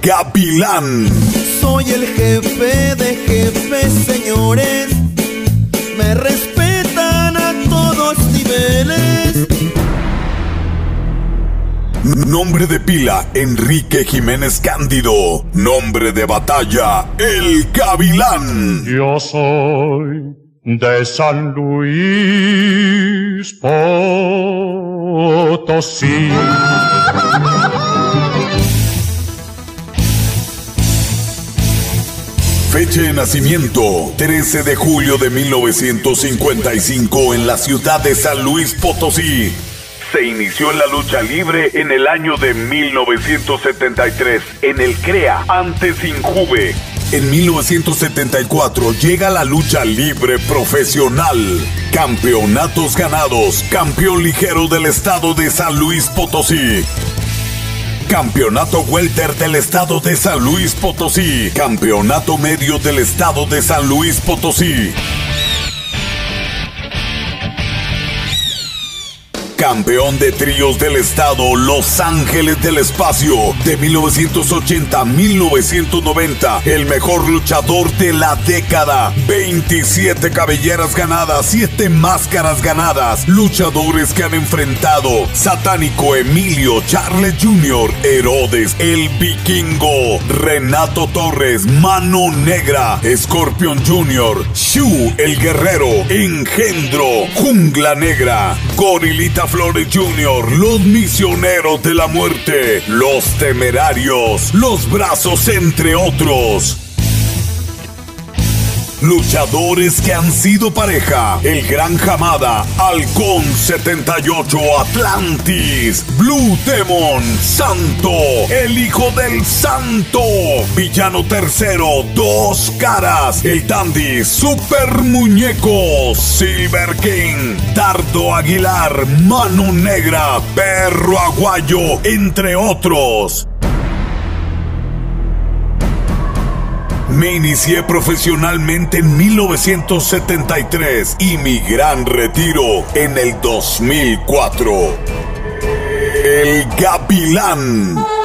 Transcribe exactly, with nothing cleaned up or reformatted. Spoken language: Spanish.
Gavilán. Soy el jefe de jefes, señores. Me respetan a todos niveles. Nombre de pila, Enrique Jiménez Cándido. Nombre de batalla, el Gavilán. Yo soy de San Luis Potosí. Fecha de nacimiento, trece de julio de mil novecientos cincuenta y cinco en la ciudad de San Luis Potosí. Se inició en la lucha libre en el año de mil novecientos setenta y tres en el CREA, antes Injuve. En mil novecientos setenta y cuatro llega la lucha libre profesional. Campeonatos ganados, campeón ligero del estado de San Luis Potosí. Campeonato welter del estado de San Luis Potosí. Campeonato medio del estado de San Luis Potosí. Campeón de tríos del estado Los Ángeles del Espacio de mil novecientos ochenta a mil novecientos noventa. El mejor luchador de la década. veintisiete cabelleras ganadas, siete máscaras ganadas. Luchadores que han enfrentado: Satánico, Emilio, Charles junior, Herodes, El Vikingo, Renato Torres, Mano Negra, Scorpion junior, Shu, El Guerrero, Engendro, Jungla Negra, Gorilita Flores junior, Los Misioneros de la Muerte, Los Temerarios, Los Brazos, entre otros. Luchadores que han sido pareja: El Gran Hamada, Halcón setenta y ocho, Atlantis, Blue Demon, Santo, El Hijo del Santo, Villano Tercero, Dos Caras, El Dandy, Super Muñeco, Silver King, Dardo Aguilar, Mano Negra, Perro Aguayo, entre otros. Me inicié profesionalmente en mil novecientos setenta y tres y mi gran retiro en el dos mil cuatro. El Gavilán.